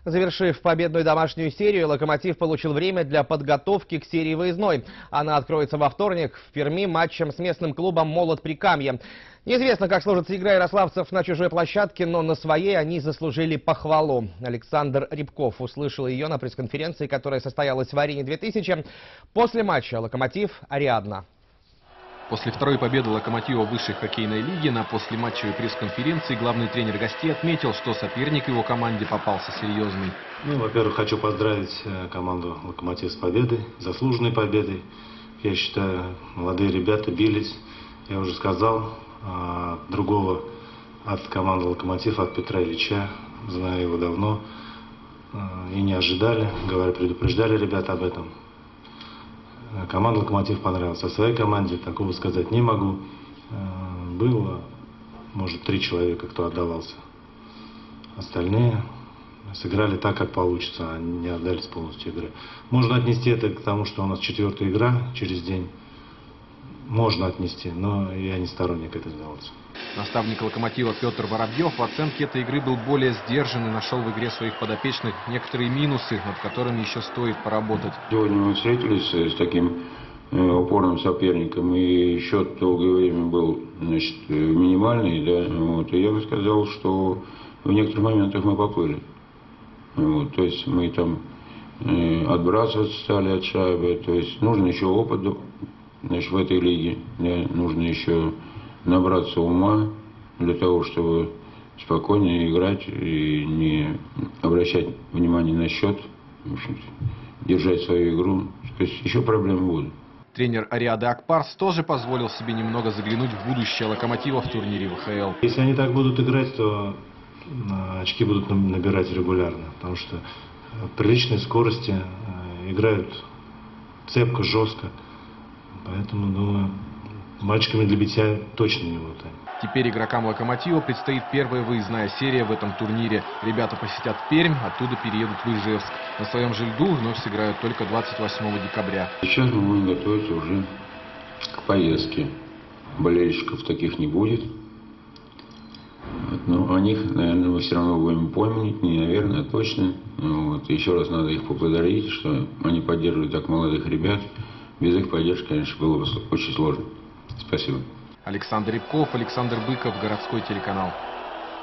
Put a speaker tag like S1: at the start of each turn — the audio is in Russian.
S1: Завершив победную домашнюю серию, «Локомотив» получил время для подготовки к серии выездной. Она откроется во вторник в Перми матчем с местным клубом «Молот Прикамье». Неизвестно, как сложится игра ярославцев на чужой площадке, но на своей они заслужили похвалу. Александр Рябков услышал ее на пресс-конференции, которая состоялась в «Арене-2000». После матча «Локомотив» Ариадна.
S2: После второй победы «Локомотива» в высшей хоккейной лиге на послематчевой пресс-конференции главный тренер гостей отметил, что соперник его команде попался серьезный.
S3: Во-первых, хочу поздравить команду «Локомотив» с победой, заслуженной победой. Я считаю, молодые ребята бились. Я уже сказал, другого от команды «Локомотив», от Петра Ильича, знаю его давно, и не ожидали, предупреждали ребята об этом. Команда «Локомотив» понравилась. О своей команде такого сказать не могу. Было, может, 3 человека, кто отдавался. Остальные сыграли так, как получится, а не отдались полностью игры. Можно отнести это к тому, что у нас 4-я игра через день. Можно отнести, но я не сторонник это сделать.
S2: Наставник «Локомотива» Петр Воробьев в оценке этой игры был более сдержан и нашел в игре своих подопечных некоторые минусы, над которыми еще стоит поработать.
S4: Сегодня мы встретились с таким упорным соперником, и счет долгое время был, значит, минимальный, да, вот, и я бы сказал, что в некоторых моментах мы поплыли. Вот, то есть мы там отбрасываться стали от шайбы, то есть нужен еще опыт, значит, в этой лиге, да, нужно еще набраться ума для того, чтобы спокойно играть и не обращать внимание на счет, в общем-то, держать свою игру. То есть еще проблемы будут.
S2: Тренер Ариады Акбарс тоже позволил себе немного заглянуть в будущее «Локомотива» в турнире ВХЛ.
S3: Если они так будут играть, то очки будут набирать регулярно, потому что приличной скорости играют цепко, жестко. Поэтому, думаю, мальчиками для битья точно не будут.
S2: Теперь игрокам «Локомотива» предстоит первая выездная серия в этом турнире. Ребята посетят Пермь, оттуда переедут в Ижевск. На своем же льду вновь сыграют только 28 декабря.
S4: Сейчас мы будем готовиться уже к поездке. Болельщиков таких не будет. Но о них, наверное, мы все равно будем помнить, не наверное, а точно. Вот. Еще раз надо их поблагодарить, что они поддерживают так молодых ребят. Без их поддержки, конечно, было бы очень сложно. Спасибо.
S2: Александр Рябков, Александр Быков, городской телеканал.